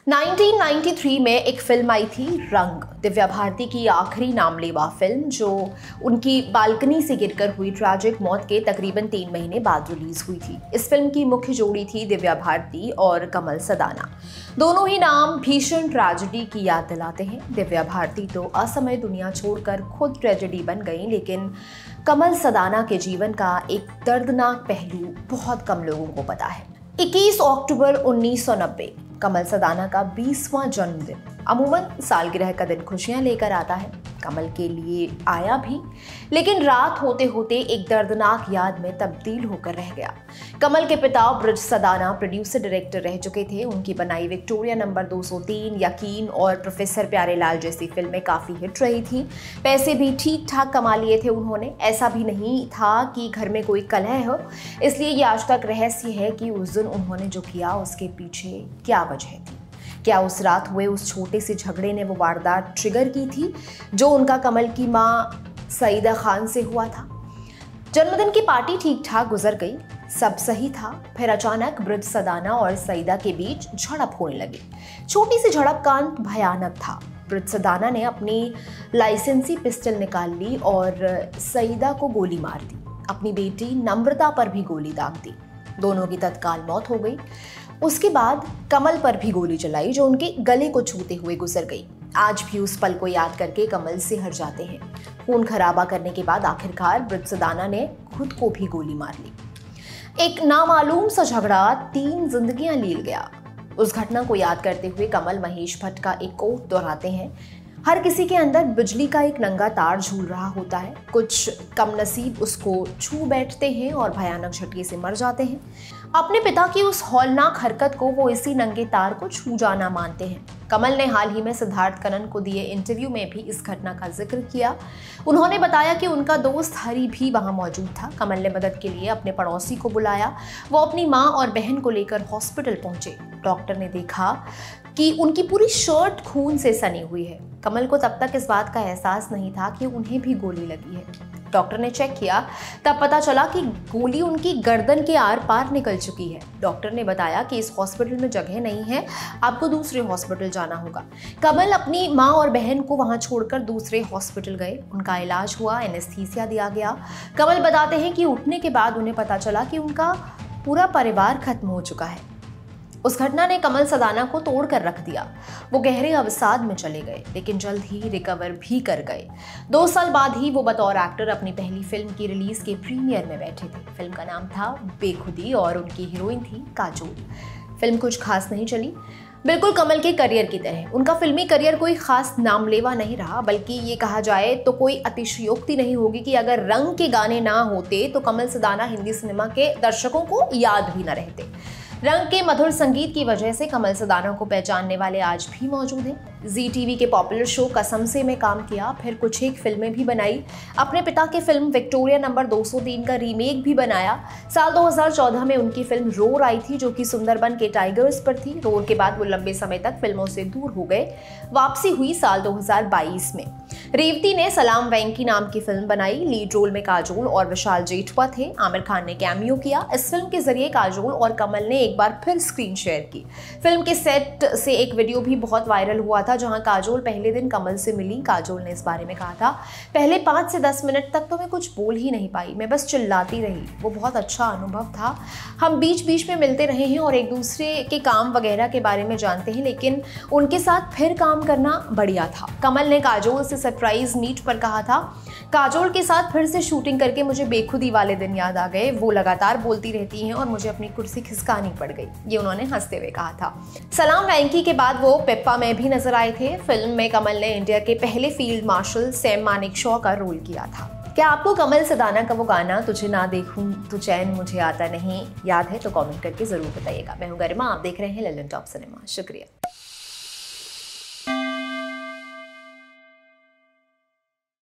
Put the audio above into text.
1993 में एक फिल्म आई थी रंग, दिव्या भारती की आखिरी नामलेवा फिल्म जो उनकी बालकनी से गिरकर हुई ट्रैजिक मौत के तकरीबन 3 महीने बाद रिलीज हुई थी। इस फिल्म की मुख्य जोड़ी थी दिव्या भारती और कमल सदाना। दोनों ही नाम भीषण ट्रेजेडी की याद दिलाते हैं। दिव्या भारती तो असमय दुनिया छोड़कर खुद ट्रेजेडी बन गई, लेकिन कमल सदाना के जीवन का एक दर्दनाक पहलू बहुत कम लोगों को पता है। 21 अक्टूबर 1990 कमल सदाना का 20वां जन्मदिन। अमूमन सालगिरह का दिन खुशियां लेकर आता है, कमल के लिए आया भी, लेकिन रात होते होते एक दर्दनाक याद में तब्दील होकर रह गया। कमल के पिता ब्रिज सदाना प्रोड्यूसर डायरेक्टर रह चुके थे। उनकी बनाई विक्टोरिया नंबर 203, यकीन और प्रोफेसर प्यारेलाल जैसी फिल्में काफ़ी हिट रही थी। पैसे भी ठीक ठाक कमा लिए थे उन्होंने। ऐसा भी नहीं था कि घर में कोई कलह हो, इसलिए ये आज तक रहस्य है कि उस दिन उन्होंने जो किया उसके पीछे क्या वजह थी। क्या उस रात हुए उस छोटे से झगड़े ने वो वारदात ट्रिगर की थी जो उनका कमल की मां सईदा खान से हुआ था? जन्मदिन की पार्टी ठीक ठाक गुजर गई, सब सही था। फिर अचानक ब्रिज सदाना और सईदा के बीच झड़प होने लगी। छोटी सी झड़प का अंत भयानक था। ब्रिज सदाना ने अपनी लाइसेंसी पिस्टल निकाल ली और सईदा को गोली मार दी। अपनी बेटी नम्रता पर भी गोली दाग दी। दोनों की तत्काल मौत हो गई। उसके बाद कमल पर भी गोली चलाई जो उनके गले को छूते हुए गुजर गई। आज भी उस पल को याद करके कमल सिहर जाते हैं। खून खराबा करने के बाद आखिरकार ब्रिज सदाना ने खुद को भी गोली मार ली। एक नामालूम सा झगड़ा 3 जिंदगियां लील गया। उस घटना को याद करते हुए कमल महेश भट्ट का एक कोट दोहराते हैं। हर किसी के अंदर बिजली का एक नंगा तार झूल रहा होता है। कुछ कम नसीब उसको छू बैठते हैं और भयानक झटके से मर जाते हैं। अपने पिता की उस हौलनाक हरकत को वो इसी नंगे तार को छू जाना मानते हैं। कमल ने हाल ही में सिद्धार्थ कनन को दिए इंटरव्यू में भी इस घटना का जिक्र किया। उन्होंने बताया कि उनका दोस्त हरी भी वहां मौजूद था। कमल ने मदद के लिए अपने पड़ोसी को बुलाया। वो अपनी मां और बहन को लेकर हॉस्पिटल पहुंचे। डॉक्टर ने देखा कि उनकी पूरी शर्ट खून से सनी हुई है। कमल को तब तक इस बात का एहसास नहीं था कि उन्हें भी गोली लगी है। डॉक्टर ने चेक किया, तब पता चला कि गोली उनकी गर्दन के आर पार निकल चुकी है। डॉक्टर ने बताया कि इस हॉस्पिटल में जगह नहीं है, आपको दूसरे हॉस्पिटल जाना होगा। कमल अपनी मां और बहन को वहां छोड़कर दूसरे हॉस्पिटल गए। उनका इलाज हुआ, एनेस्थीसिया दिया गया। कमल बताते हैं कि उठने के बाद उन्हें पता चला कि उनका पूरा परिवार खत्म हो चुका है। उस घटना ने कमल सदाना को तोड़ कर रख दिया। वो गहरे अवसाद में चले गए, लेकिन जल्द ही रिकवर भी कर गए। 2 साल बाद ही वो बतौर एक्टर अपनी पहली फिल्म की रिलीज के प्रीमियर में बैठे थे। फिल्म का नाम था बेखुदी और उनकी हीरोइन थी काजोल। फिल्म कुछ खास नहीं चली, बिल्कुल कमल के करियर की तरह। उनका फिल्मी करियर कोई खास नामलेवा नहीं रहा, बल्कि ये कहा जाए तो कोई अतिशयोक्ति नहीं होगी कि अगर रंग के गाने ना होते तो कमल सदाना हिंदी सिनेमा के दर्शकों को याद भी न रहते। रंग के मधुर संगीत की वजह से कमल सदाना को पहचानने वाले आज भी मौजूद हैं। जी टीवी के पॉपुलर शो कसम से में काम किया, फिर कुछ एक फिल्में भी बनाई। अपने पिता की फिल्म विक्टोरिया नंबर 203 का रीमेक भी बनाया। साल 2014 में उनकी फिल्म रोर आई थी जो कि सुंदरबन के टाइगर्स पर थी। रोर के बाद वो लंबे समय तक फिल्मों से दूर हो गए। वापसी हुई साल 2022 में। रेवती ने सलाम वेंकी नाम की फिल्म बनाई। लीड रोल में काजोल और विशाल जेठवा थे। आमिर खान ने कैमियो किया। इस फिल्म के जरिए काजोल और कमल ने एक बार फिर स्क्रीन शेयर की। फिल्म के सेट से एक वीडियो भी बहुत वायरल हुआ था जहां काजोल पहले दिन कमल से मिली। काजोल ने इस बारे में कहा था, पहले 5 से 10 मिनट तक तो मैं कुछ बोल ही नहीं पाई, मैं बस चिल्लाती रही। वो बहुत अच्छा अनुभव था। हम बीच बीच में मिलते रहे हैं और एक दूसरे के काम वगैरह के बारे में जानते हैं, लेकिन उनके साथ फिर काम करना बढ़िया था। कमल ने काजोल से सरप्राइज मीट पर कहा था, काजोल के साथ फिर से शूटिंग करके मुझे बेखुदी वाले दिन याद आ गए। वो लगातार बोलती रहती हैं और मुझे अपनी कुर्सी खिसकानी पड़ गई, ये उन्होंने हंसते हुए कहा था। सलाम वेंकी के बाद वो पेप्पा में भी नजर आए थे। फिल्म में कमल ने इंडिया के पहले फील्ड मार्शल सैम मानेकशॉ का रोल किया था। क्या आपको कमल सदाना का वो गाना तुझे ना देखूं तो चैन मुझे आता नहीं याद है? तो कमेंट करके जरूर बताइएगा। मैं हूं गरिमा, आप देख रहे हैं ललन टॉप सिनेमा। शुक्रिया।